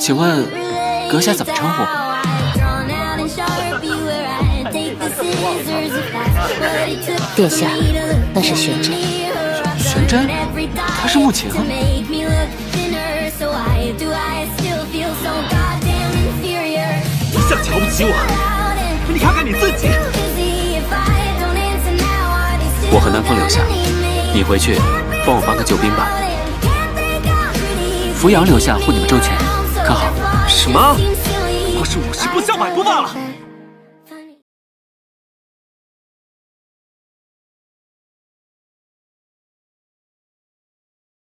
请问阁下怎么称呼？ 殿下，那是玄真。 玄真？她是穆晴。 一向瞧不起我，你看看你自己。 我和南风留下，你回去帮我搬个救兵吧。扶摇留下护你们周全，可好？ 什么？我是武士部校百步罢了。